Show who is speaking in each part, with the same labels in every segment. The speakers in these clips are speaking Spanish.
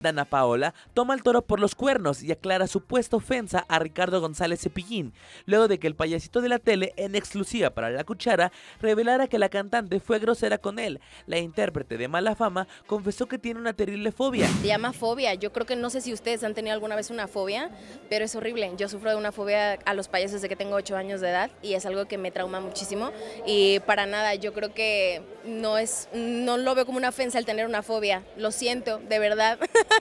Speaker 1: Dana Paola toma al toro por los cuernos y aclara supuesta ofensa a Ricardo González Cepillín, luego de que el payasito de la tele, en exclusiva para La Cuchara, revelara que la cantante fue grosera con él. La intérprete de Mala Fama confesó que tiene una terrible fobia.
Speaker 2: Se llama fobia. Yo creo que no sé si ustedes han tenido alguna vez una fobia, pero es horrible. Yo sufro de una fobia a los payasos desde que tengo 8 años de edad y es algo que me trauma muchísimo y para nada, yo creo que no lo veo como una ofensa el tener una fobia. Lo siento, de verdad.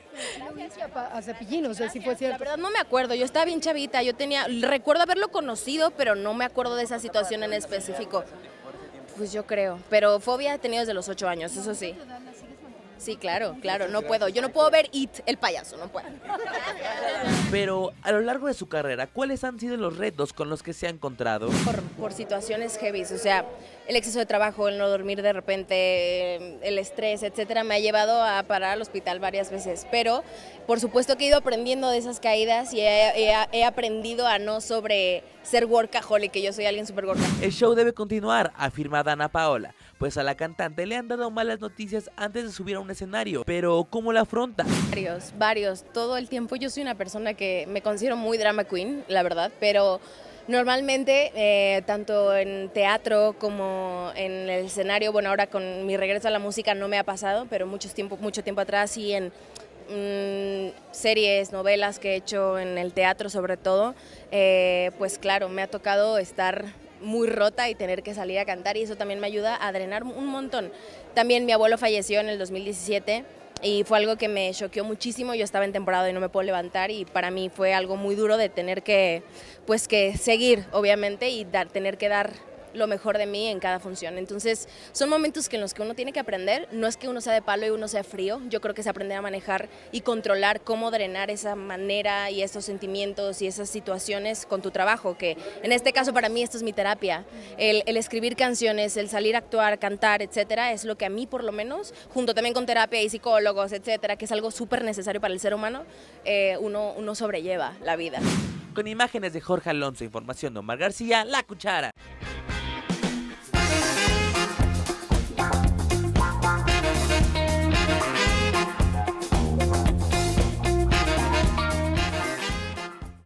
Speaker 3: A Cepillín, o sea, si fue cierto.
Speaker 2: La verdad no me acuerdo, yo estaba bien chavita, recuerdo haberlo conocido, pero no me acuerdo de esa situación en específico. Pues yo creo, pero fobia he tenido desde los 8 años, eso sí. Sí, claro, no puedo. Yo no puedo ver It, el payaso, no puedo.
Speaker 1: Pero a lo largo de su carrera, ¿cuáles han sido los retos con los que se ha encontrado?
Speaker 2: Por situaciones heavy, o sea, el exceso de trabajo, el no dormir de repente, el estrés, etcétera, me ha llevado a parar al hospital varias veces. Pero, por supuesto que he ido aprendiendo de esas caídas y he aprendido a no sobre ser workaholic, que yo soy alguien súper workaholic.
Speaker 1: El show debe continuar, afirma Dana Paola, pues a la cantante le han dado malas noticias antes de subir a un escenario. Pero, ¿cómo la afronta?
Speaker 2: Varios, todo el tiempo. Yo soy una persona que me considero muy drama queen, la verdad, pero normalmente, tanto en teatro como en el escenario, bueno, ahora con mi regreso a la música no me ha pasado, pero mucho tiempo atrás sí en series, novelas que he hecho en el teatro sobre todo, pues claro, me ha tocado estar muy rota y tener que salir a cantar y eso también me ayuda a drenar un montón. También mi abuelo falleció en el 2017 y fue algo que me choqueó muchísimo. Yo estaba en temporada y no me puedo levantar y para mí fue algo muy duro de tener que seguir, obviamente, y tener que dar lo mejor de mí en cada función. Entonces, son momentos en los que uno tiene que aprender, no es que uno sea de palo y uno sea frío, yo creo que es aprender a manejar y controlar cómo drenar esa manera y esos sentimientos y esas situaciones con tu trabajo, que en este caso para mí esto es mi terapia. El escribir canciones, el salir a actuar, cantar, etcétera, es lo que a mí por lo menos, junto también con terapia y psicólogos, etcétera, que es algo súper necesario para el ser humano, uno sobrelleva la vida.
Speaker 1: Con imágenes de Jorge Alonso, información de Omar García, La Cuchara.